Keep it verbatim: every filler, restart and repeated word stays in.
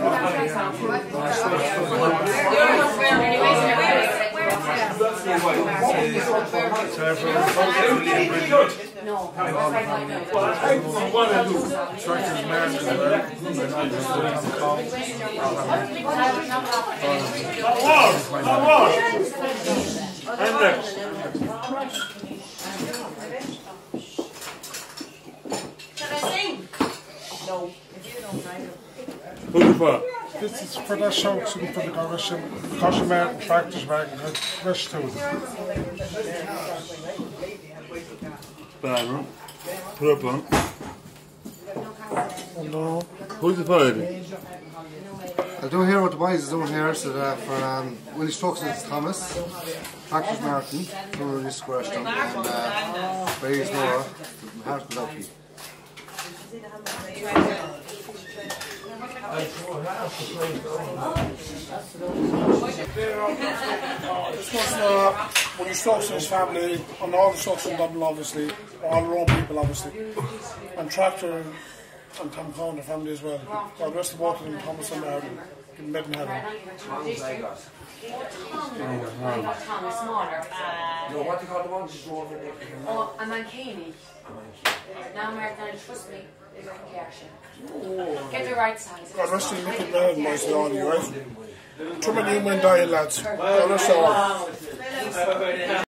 No, if you don't either. Who's for? This is for the shouts and for the caution, caution man, tractors back, and rush to it. Bad Put up on. Oh no. Who's the party? I do hear what the boys is doing here, so that for um, Willie Stokes it's Thomas, Tractors Martin, who is Gresham, and uh, Barry's Noah, Hart Lucky. This was uh, Willie Stokes and his family, and all the Stokes in Dublin obviously, all their own people obviously, and Tractor and Tom Cowan, their family as well. God rest the both of them, Thomas and Martin, in bed in heaven. No, what do you call the ones you drove in there? Oh, a mankini. Now, Martin, trust me, they don't care shit. Get the right size. God rest the little man, boys, and all you, right? Too many men dying, lads. God rest all.